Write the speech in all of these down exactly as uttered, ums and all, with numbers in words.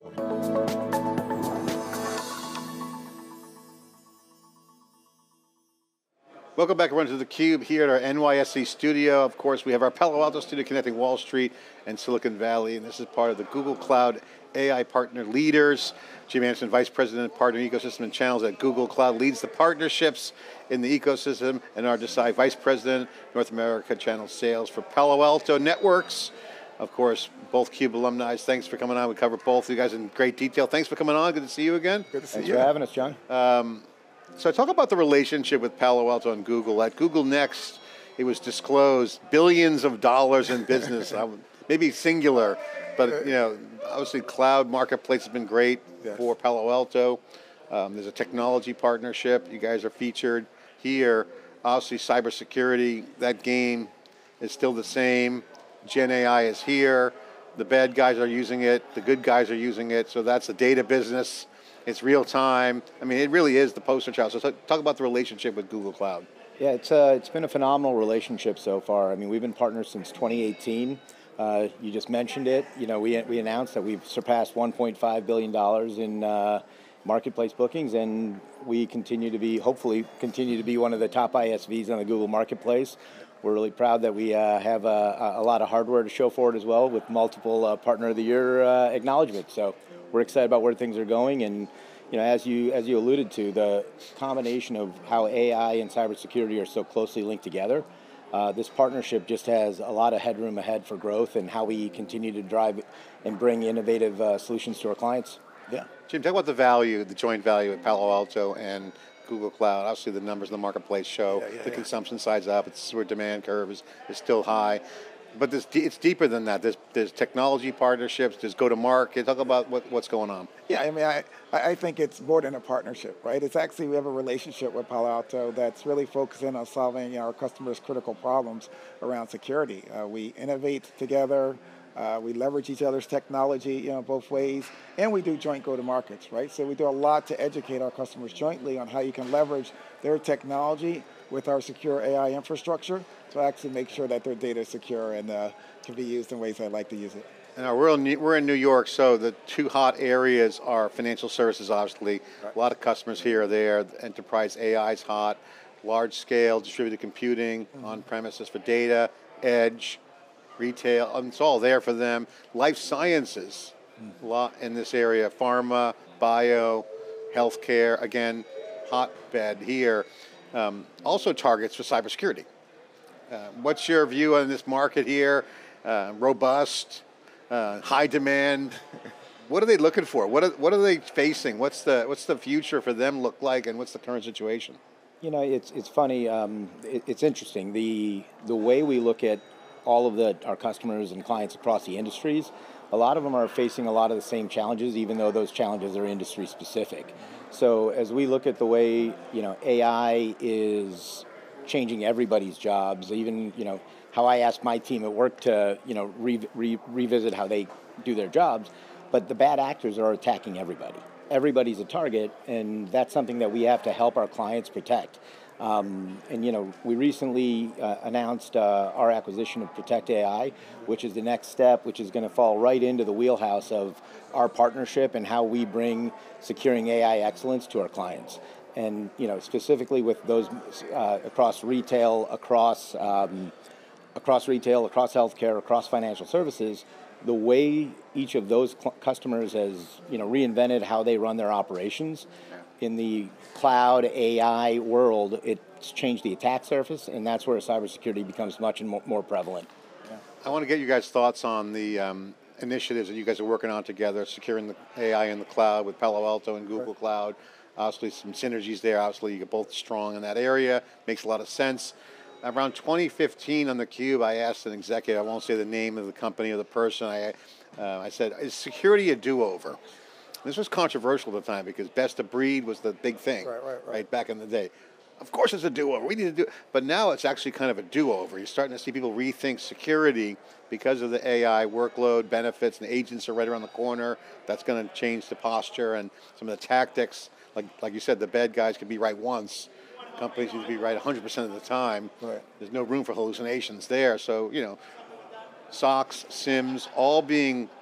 Welcome back everyone to theCUBE here at our N Y S E studio. Of course, we have our Palo Alto studio connecting Wall Street and Silicon Valley, and this is part of the Google Cloud A I Partner Leaders. Jim Anderson, Vice President, Partner Ecosystem and Channels at Google Cloud, leads the partnerships in the ecosystem, and Anar Desai, Vice President, North America Channel Sales for Palo Alto Networks. Of course, both CUBE alumni, thanks for coming on. We covered both of you guys in great detail. Thanks for coming on, good to see you again. Good to see Thanks you. for having us, John. Um, So talk about the relationship with Palo Alto and Google. At Google Next, it was disclosed billions of dollars in business, maybe singular, but you know, obviously cloud marketplace has been great yes. for Palo Alto. Um, there's a technology partnership. You guys are featured here. Obviously cybersecurity, that game is still the same. Gen A I is here. The bad guys are using it. The good guys are using it. So that's the data business. It's real time. I mean, it really is the poster child. So talk about the relationship with Google Cloud. Yeah, it's uh, it's been a phenomenal relationship so far. I mean, we've been partners since twenty eighteen. Uh, you just mentioned it. You know, we we announced that we've surpassed one point five billion dollars in uh, marketplace bookings, and we continue to be, hopefully, continue to be one of the top I S Vs on the Google Marketplace. We're really proud that we uh, have a, a lot of hardware to show for it as well, with multiple uh, Partner of the Year uh, acknowledgments. So we're excited about where things are going, and you know, as you as you alluded to, the combination of how A I and cybersecurity are so closely linked together, uh, this partnership just has a lot of headroom ahead for growth and how we continue to drive and bring innovative uh, solutions to our clients. Yeah, Jim, talk about the value, the joint value at Palo Alto and Google Cloud. Obviously, the numbers in the marketplace show yeah, yeah, the yeah. consumption side's up. It's where demand curve is, is still high. But this, it's deeper than that. There's, there's technology partnerships, there's go-to-market. Talk about what, what's going on. Yeah, I mean, I, I think it's more than a partnership, right? It's actually, we have a relationship with Palo Alto that's really focusing on solving our customers' critical problems around security. Uh, we innovate together, uh, we leverage each other's technology, you know, both ways, and we do joint go-to-markets, right? So we do a lot to educate our customers jointly on how you can leverage their technology with our secure A I infrastructure to actually make sure that their data is secure and uh, can be used in ways I like to use it. And we're in, we're in New York, so the two hot areas are financial services, obviously. Right. A lot of customers here are there. Enterprise A I is hot. Large scale distributed computing, mm-hmm. on premises for data, edge, retail, it's all there for them. Life sciences, mm-hmm. a lot in this area. Pharma, bio, healthcare, again, hotbed here. Um, also targets for cybersecurity. Uh, what's your view on this market here? Uh, robust, uh, high demand. What are they looking for? What are, what are they facing? What's the what's the future for them look like, and what's the current situation? You know, it's it's funny. Um, it, it's interesting. The the way we look at all of the our customers and clients across the industries, a lot of them are facing a lot of the same challenges, even though those challenges are industry specific. So as we look at the way, you know, A I is changing everybody's jobs, even, you know, how I ask my team at work to, you know, re re revisit how they do their jobs, but the bad actors are attacking everybody. Everybody's a target, and that's something that we have to help our clients protect. Um, and you know, we recently uh, announced uh, our acquisition of Protect A I, which is the next step, which is going to fall right into the wheelhouse of our partnership and how we bring securing A I excellence to our clients. And you know, specifically with those uh, across retail, across um, across retail, across healthcare, across financial services, the way each of those customers has, you know, reinvented how they run their operations. In the cloud A I world, it's changed the attack surface, and that's where cybersecurity becomes much and more, more prevalent. Yeah. I want to get you guys' thoughts on the um, initiatives that you guys are working on together, securing the A I in the cloud with Palo Alto and Google right. Cloud. Obviously some synergies there. Obviously you're both strong in that area. Makes a lot of sense. Around twenty fifteen on theCUBE, I asked an executive, I won't say the name of the company or the person, I, uh, I said, is security a do-over? This was controversial at the time because best of breed was the big thing, right, right, right. right back in the day. Of course it's a do-over, we need to do, but now it's actually kind of a do-over. You're starting to see people rethink security because of the A I workload, benefits, and agents are right around the corner. That's going to change the posture and some of the tactics. Like, like you said, the bad guys can be right once. Companies need to be right one hundred percent of the time. Right. There's no room for hallucinations there. So, you know, S O Cs, SIMs, all being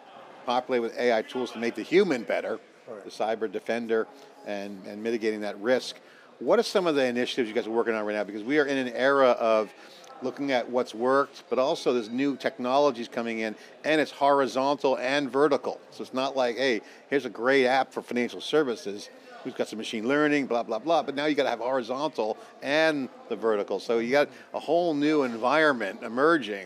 populated with A I tools to make the human better, Right. the cyber defender, and, and mitigating that risk. What are some of the initiatives you guys are working on right now? Because we are in an era of looking at what's worked, but also there's new technologies coming in, and it's horizontal and vertical. So it's not like, hey, here's a great app for financial services, who's got some machine learning, blah, blah, blah, but now you got to have horizontal and the vertical. So you got a whole new environment emerging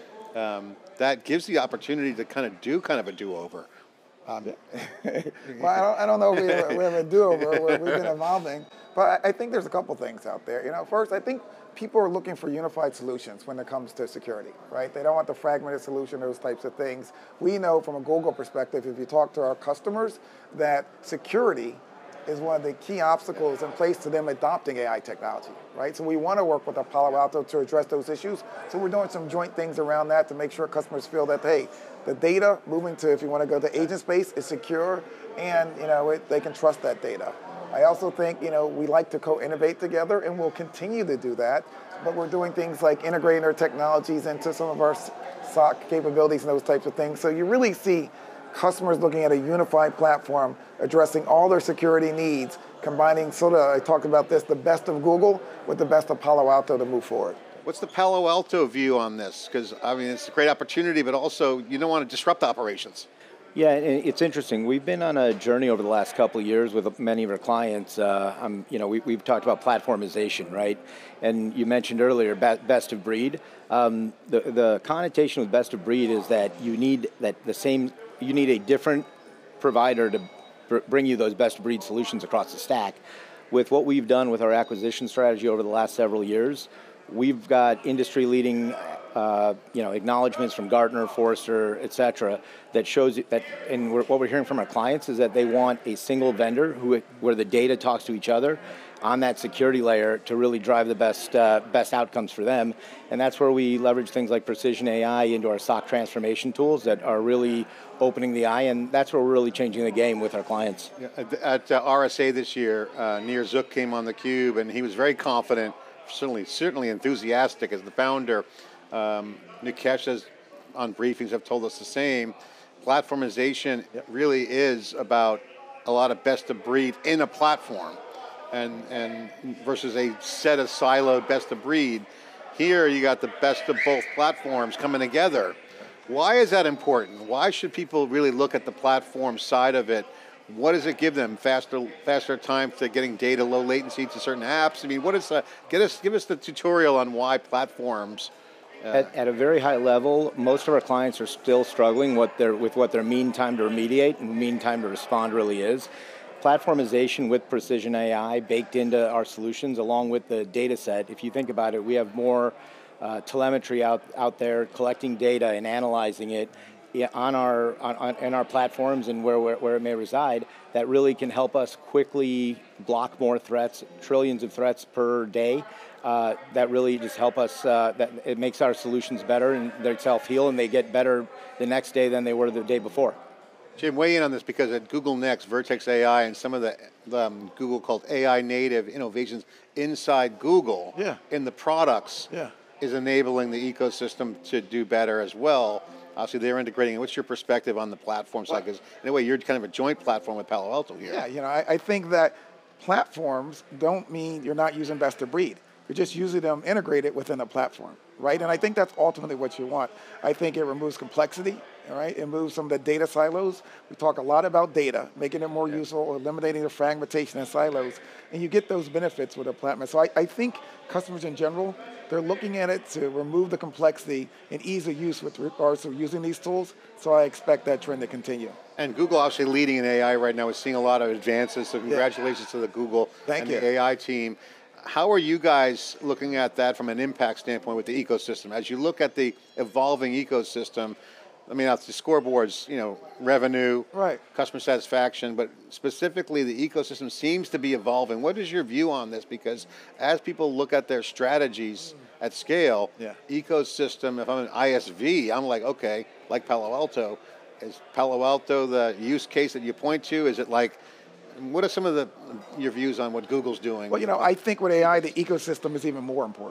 um, that gives the opportunity to kind of do kind of a do-over. Um, well, I don't, I don't know if we, we have a do-over. We've been evolving, but I, I think there's a couple things out there. You know, first, I think people are looking for unified solutions when it comes to security, right? They don't want the fragmented solution, those types of things. We know from a Google perspective, if you talk to our customers, that security is one of the key obstacles in place to them adopting A I technology, right? So we want to work with our Palo Alto to address those issues. So we're doing some joint things around that to make sure customers feel that, hey, the data moving to, if you want to go to agent space, is secure, and you know it, they can trust that data. I also think, you know, we like to co-innovate together, and we'll continue to do that, but we're doing things like integrating our technologies into some of our S O C capabilities and those types of things. So you really see customers looking at a unified platform, addressing all their security needs, combining sort of, I talked about this, the best of Google with the best of Palo Alto to move forward. What's the Palo Alto view on this? Because, I mean, it's a great opportunity, but also you don't want to disrupt operations. Yeah, it's interesting. We've been on a journey over the last couple of years with many of our clients. Uh, um, you know, we, we've talked about platformization, right? And you mentioned earlier best of breed. Um, the the connotation with best of breed is that you need that the same. You need a different provider to br bring you those best of breed solutions across the stack. With what we've done with our acquisition strategy over the last several years, we've got industry leading. Uh, you know, acknowledgments from Gartner, Forrester, et cetera, that shows that, and we're, what we're hearing from our clients is that they want a single vendor who, where the data talks to each other on that security layer to really drive the best uh, best outcomes for them. And that's where we leverage things like Precision A I into our S O C transformation tools that are really opening the eye, and that's where we're really changing the game with our clients. Yeah, at at uh, R S A this year, uh, Nir Zook came on theCUBE, and he was very confident, certainly, certainly enthusiastic as the founder. Um, Nikesh has, on briefings, have told us the same. Platformization yep. really is about a lot of best of breed in a platform, and and versus a set of siloed best of breed. Here you got the best of both platforms coming together. Why is that important? Why should people really look at the platform side of it? What does it give them? Faster, faster time to getting data, low latency to certain apps. I mean, what is uh, get us? Give us the tutorial on why platforms. Uh, At, at a very high level, most of our clients are still struggling what their, with what their mean time to remediate and mean time to respond really is. Platformization with Precision A I baked into our solutions along with the data set. If you think about it, we have more uh, telemetry out, out there collecting data and analyzing it on our, on, on, in our platforms and where, where, where it may reside that really can help us quickly block more threats, trillions of threats per day. Uh, that really just help us, uh, that it makes our solutions better and they self-heal and they get better the next day than they were the day before. Jim, weigh in on this because at Google Next, Vertex A I and some of the um, Google called A I native innovations inside Google yeah. in the products yeah. is enabling the ecosystem to do better as well. Obviously they're integrating. What's your perspective on the platform side? Because in a way you're kind of a joint platform with Palo Alto here. Yeah, you know, I, I think that platforms don't mean you're not using best of breed. You're just using them integrated within a platform, right? And I think that's ultimately what you want. I think it removes complexity, all right? It removes some of the data silos. We talk a lot about data, making it more yeah. useful, eliminating the fragmentation and silos, and you get those benefits with a platform. So I, I think customers in general, they're looking at it to remove the complexity and ease of use with regards to using these tools, so I expect that trend to continue. And Google obviously leading in A I right now is seeing a lot of advances, so congratulations yeah. to the Google Thank and you. the A I team. How are you guys looking at that from an impact standpoint with the ecosystem? As you look at the evolving ecosystem, I mean, that's the scoreboards, you know, revenue, right. customer satisfaction, but specifically the ecosystem seems to be evolving. What is your view on this? Because as people look at their strategies at scale, yeah. ecosystem, if I'm an I S V, I'm like, okay, like Palo Alto, is Palo Alto the use case that you point to? Is it like, what are some of the your views on what Google's doing? Well, you know, I think with A I, the ecosystem is even more important,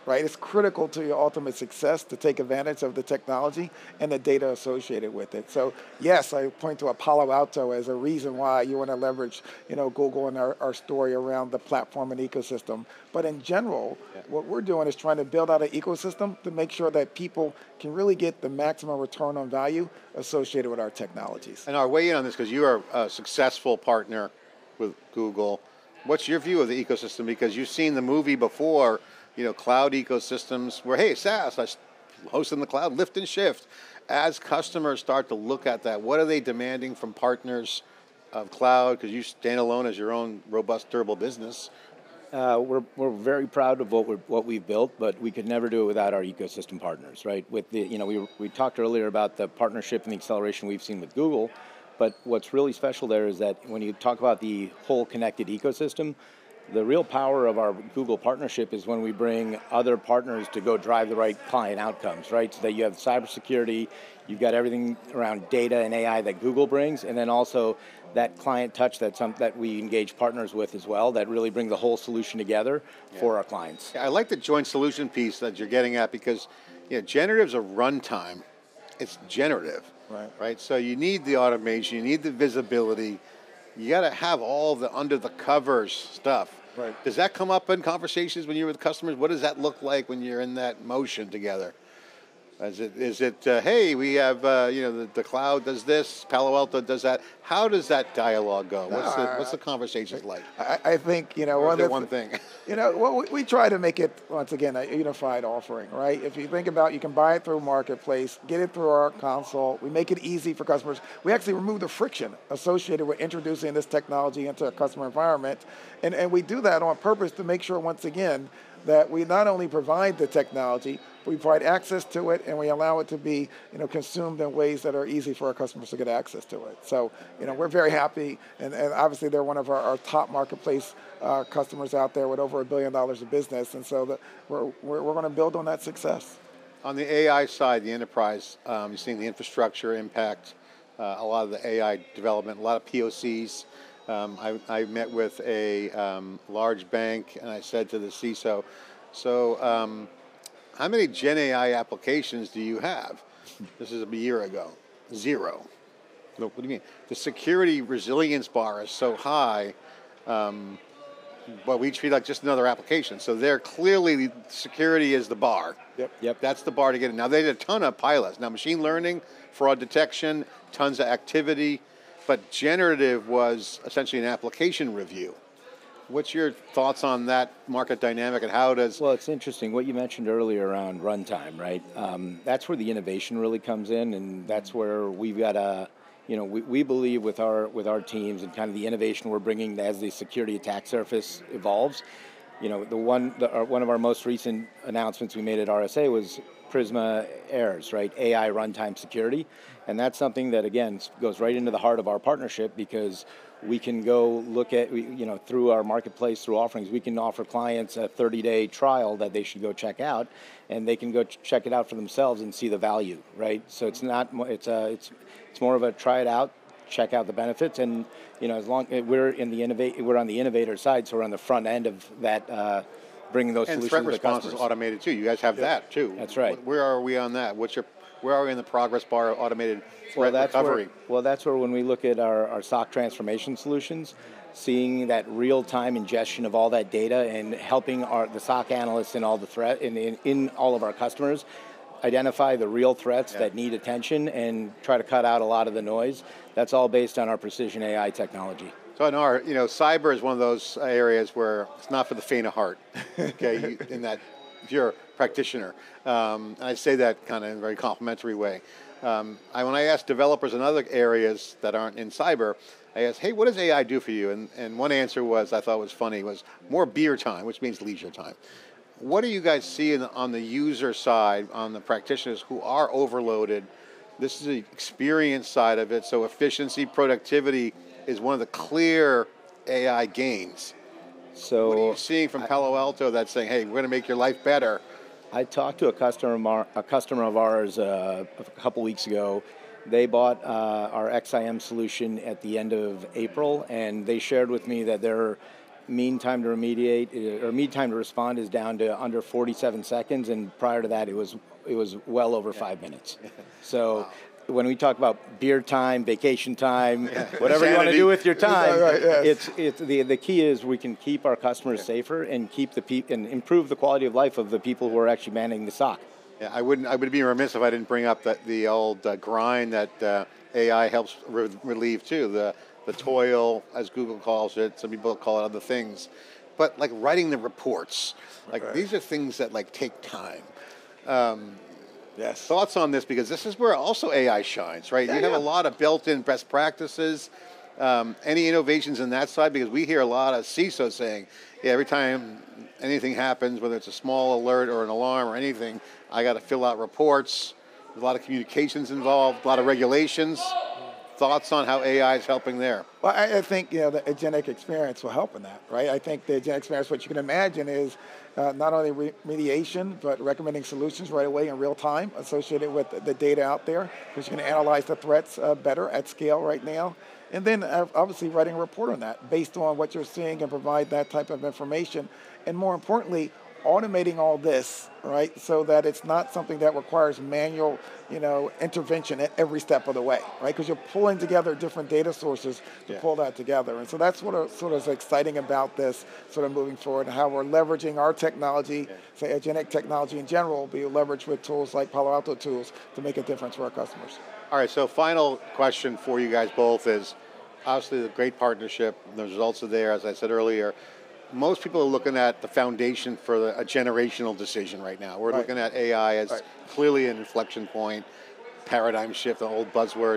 right? It's critical to your ultimate success to take advantage of the technology and the data associated with it. So yes, I point to a Palo Alto as a reason why you want to leverage, you know, Google and our, our story around the platform and ecosystem. But in general, yeah. what we're doing is trying to build out an ecosystem to make sure that people can really get the maximum return on value associated with our technologies. And our weigh in on this, because you are a successful partner with Google. What's your view of the ecosystem? Because you've seen the movie before, you know, cloud ecosystems where, hey, SaaS, I host in the cloud, lift and shift. As customers start to look at that, what are they demanding from partners of cloud? Because you stand alone as your own robust, durable business. Uh, we're we're very proud of what we're what we've built, but we could never do it without our ecosystem partners, right? With the you know we we talked earlier about the partnership and the acceleration we've seen with Google, but what's really special there is that when you talk about the whole connected ecosystem, the real power of our Google partnership is when we bring other partners to go drive the right client outcomes, right? So that you have cybersecurity, you've got everything around data and A I that Google brings, and then also that client touch that some that we engage partners with as well, that really bring the whole solution together yeah. for our clients. Yeah, I like the joint solution piece that you're getting at, because you know, generative's a runtime. It's generative, right? Right. So you need the automation, you need the visibility. You got to have all the under the covers stuff. Right. Does that come up in conversations when you're with customers? What does that look like when you're in that motion together? Is it, is it uh, hey, we have, uh, you know, the, the cloud does this, Palo Alto does that. How does that dialogue go? What's, the, what's the conversations like? I, I think, you know, or one, is it one thing. You know, well, we, we try to make it, once again, a unified offering, right? If you think about, you can buy it through Marketplace, get it through our console. We make it easy for customers. We actually remove the friction associated with introducing this technology into a customer environment. And, and we do that on purpose to make sure, once again, that we not only provide the technology, we provide access to it, and we allow it to be, you know, consumed in ways that are easy for our customers to get access to it. So, you know, we're very happy, and, and obviously they're one of our, our top marketplace uh, customers out there with over a billion dollars of business, and so the, we're, we're, we're going to build on that success. On the A I side, the enterprise, um, you're seeing the infrastructure impact, uh, a lot of the A I development, a lot of P O Cs. Um, I, I met with a um, large bank, and I said to the C I S O, so um, how many Gen A I applications do you have? This is a year ago. Zero. Look, what do you mean? The security resilience bar is so high, um, but we treat it like just another application. So they're clearly, security is the bar. Yep. Yep. That's the bar to get in. Now, they did a ton of pilots. Now, machine learning, fraud detection, tons of activity. But generative was essentially an application review. What's your thoughts on that market dynamic, and how does... Well, it's interesting what you mentioned earlier around runtime, right? Um, that's where the innovation really comes in, and that's where we've got a, you know, we, we believe with our with our teams and kind of the innovation we're bringing as the security attack surface evolves. You know, the one the, uh, one of our most recent announcements we made at R S A was Prisma Airs, right? A I runtime security. And that's something that, again, goes right into the heart of our partnership, because we can go look at, you know, through our marketplace, through offerings, we can offer clients a thirty-day trial that they should go check out, and they can go ch- check it out for themselves and see the value, right? So it's not, it's a, it's it's more of a try it out, check out the benefits, and you know, as long we're in the innovate, we're on the innovator side, so we're on the front end of that. Uh, bringing those and solutions threat to the response customers. is automated too. You guys have Yeah. that too. That's right. Where are we on that? What's your, where are we in the progress bar of automated threat well, that's recovery? Where, well, that's where when we look at our, our S O C transformation solutions, seeing that real-time ingestion of all that data and helping our the S O C analysts and all the threat in, in, in all of our customers identify the real threats yeah. that need attention and try to cut out a lot of the noise. That's all based on our precision A I technology. So, Anar, you know, cyber is one of those areas where it's not for the faint of heart. Okay, you, in that, if you're a practitioner, um, and I say that kind of in a very complimentary way. Um, I, when I ask developers in other areas that aren't in cyber, I ask, hey, what does A I do for you? And and one answer was, I thought was funny, was more beer time, which means leisure time. What do you guys see in the, on the user side, on the practitioners who are overloaded? This is the experience side of it, so efficiency, productivity is one of the clear A I gains. So what are you seeing from Palo Alto that's saying, hey, we're going to make your life better? I talked to a customer of our, a customer of ours uh, a couple weeks ago. They bought uh, our X I M solution at the end of April, and they shared with me that they're mean time to remediate, uh, or mean time to respond is down to under forty-seven seconds, and prior to that, it was it was well over yeah. five minutes. So. Wow. When we talk about beer time, vacation time, yeah. whatever you want to do with your time, right, yes. it's it's the the key is we can keep our customers yeah. safer and keep the pe- and improve the quality of life of the people who are actually manning the S O C. Yeah, I wouldn't. I would be remiss if I didn't bring up that the old uh, grind that uh, A I helps re- relieve too. The the toil, as Google calls it. Some people call it other things, but like writing the reports, like right. these are things that like take time. Um, Yes. Thoughts on this, because this is where also A I shines, right? Yeah, you have yeah. a lot of built-in best practices. Um, any innovations in that side? Because we hear a lot of C I S Os saying, yeah, every time anything happens, whether it's a small alert or an alarm or anything, I got to fill out reports. There's a lot of communications involved, a lot of regulations. Thoughts on how A I is helping there? Well, I, I think you know the agentic experience will help in that, right? I think the agentic experience, what you can imagine is uh, not only remediation, but recommending solutions right away in real time associated with the data out there, because you can analyze the threats uh, better at scale right now. And then uh, obviously writing a report on that based on what you're seeing and provide that type of information. And more importantly, automating all this, right, so that it's not something that requires manual, you know, intervention at every step of the way, right? Because you're pulling together different data sources to yeah. pull that together. And so that's what are, sort of is exciting about this sort of moving forward, and how we're leveraging our technology, yeah. say agentic technology in general, be leveraged with tools like Palo Alto tools to make a difference for our customers. All right, so final question for you guys both is, obviously the great partnership, the results are there, as I said earlier. Most people are looking at the foundation for the, a generational decision right now. We're right. looking at A I as right. clearly an inflection point, paradigm shift, the old buzzword.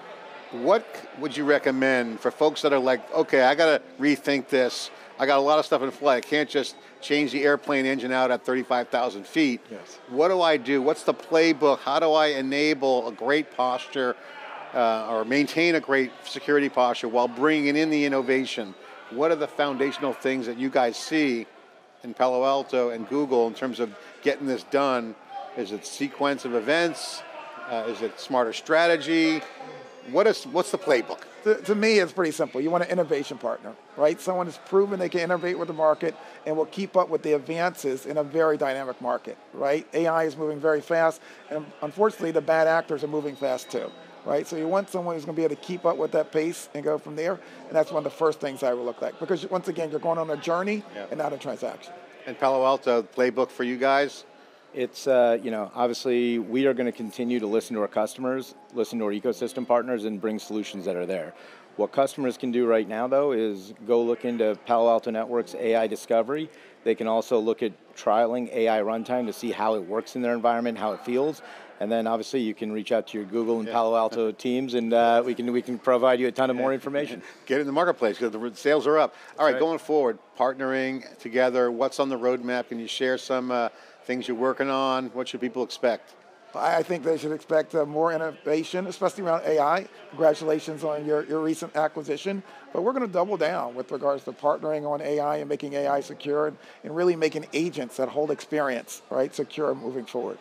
What would you recommend for folks that are like, okay, I got to rethink this. I got a lot of stuff in flight. I can't just change the airplane engine out at thirty-five thousand feet. Yes. What do I do? What's the playbook? How do I enable a great posture uh, or maintain a great security posture while bringing in the innovation? What are the foundational things that you guys see in Palo Alto and Google in terms of getting this done? Is it sequence of events? Uh, is it smarter strategy? What is, what's the playbook? To, to me, it's pretty simple. You want an innovation partner, right? Someone who's proven they can innovate with the market and will keep up with the advances in a very dynamic market, right? A I is moving very fast, and unfortunately, the bad actors are moving fast too. Right, so you want someone who's going to be able to keep up with that pace and go from there, and that's one of the first things I would look like. Because once again, you're going on a journey yeah. and not a transaction. And Palo Alto, playbook for you guys? It's, uh, you know, obviously we are going to continue to listen to our customers, listen to our ecosystem partners, and bring solutions that are there. What customers can do right now, though, is go look into Palo Alto Networks A I Discovery. They can also look at trialing A I runtime to see how it works in their environment, how it feels. And then obviously you can reach out to your Google and yeah. Palo Alto teams, and uh, we can we can provide you a ton of yeah. more information. Get in the marketplace because the sales are up. All right, right, going forward, partnering together, what's on the roadmap? Can you share some uh, things you're working on? What should people expect? I think they should expect uh, more innovation, especially around A I. Congratulations on your, your recent acquisition. But we're going to double down with regards to partnering on A I and making A I secure, and, and really making agents that hold experience, right, secure moving forward.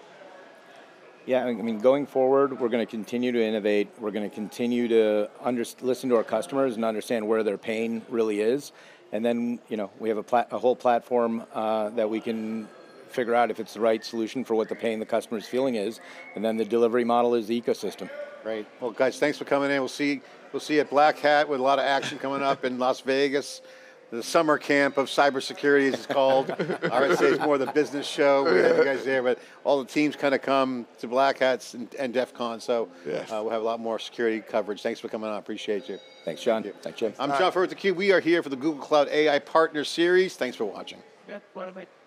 Yeah, I mean, going forward, we're going to continue to innovate. We're going to continue to under, listen to our customers and understand where their pain really is. And then, you know, we have a, plat, a whole platform uh, that we can figure out if it's the right solution for what the pain the customer's feeling is. And then the delivery model is the ecosystem. Great. Well, guys, thanks for coming in. We'll see, we'll see you at Black Hat with a lot of action coming up in Las Vegas. The summer camp of cybersecurity, as it's called. I would say it's more the business show. We have you guys there, but all the teams kind of come to Black Hats and, and DEF CON, so yes. uh, we'll have a lot more security coverage. Thanks for coming on. Appreciate you. Thanks, John. Thank you. Thanks, Jim. I'm John Furrier with theCUBE. We are here for the Google Cloud A I Partner Series. Thanks for watching. Yeah, what about